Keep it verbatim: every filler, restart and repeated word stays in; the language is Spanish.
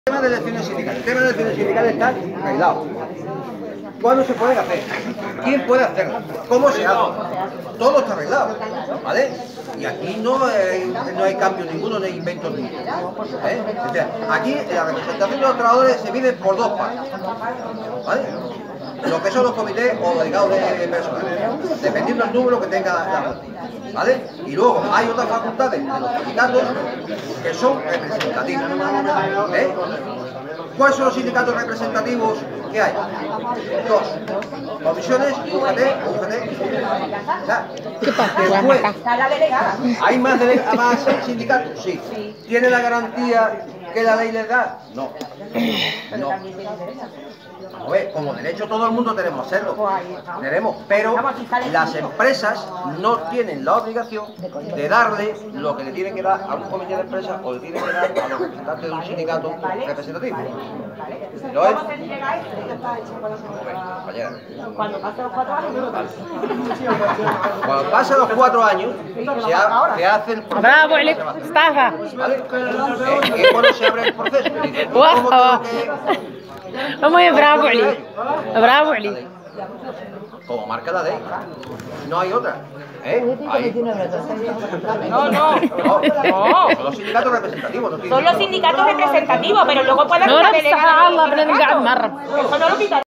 El tema de elecciones sindicales. El tema de elecciones sindicales está aislado. ¿Cuándo se pueden hacer? ¿Quién puede hacerlo? ¿Cómo se hace? Todo está arreglado, ¿vale? Y aquí no hay, no hay cambio ninguno, no hay inventos ninguno. ¿eh? O sea, aquí la representación de los trabajadores se mide por dos partes, ¿vale? Lo que son los comités o delegados de personal, dependiendo del número que tenga la plantilla, ¿vale? Y luego hay otras facultades de los sindicatos que son representativos, ¿eh? ¿Cuáles son los sindicatos representativos que hay? Dos. Comisiones, U G T, U G T. O sea, después, ¿hay más, más sindicatos? Sí. ¿Tiene la garantía que la ley les da? No. No. A ver, como derecho todo el mundo tenemos que hacerlo, tenemos, pero las empresas no tienen la obligación de darle lo que le tienen que dar a un comité de empresa o le tienen que dar a los representantes de un sindicato representativo. ¿Lo es? Cuando pasen los cuatro años, Cuando pasen los cuatro años, se, ha, se hace el proceso. Bravo, Alex, Stafa. ¿Vale? Es cuando se abre el proceso. Dice, Wow. ¿cómo tengo que...? Vamos a bravo, Ali. Bravo, Ali. Como marca la ley. No hay otra. ¿Eh? Ahí. No, no. No, no. Son los sindicatos representativos. No Son los sindicatos representativos, pero luego pueden No, haber لا تستحق الله بدنا نقعد مرة. Eso no lo quita.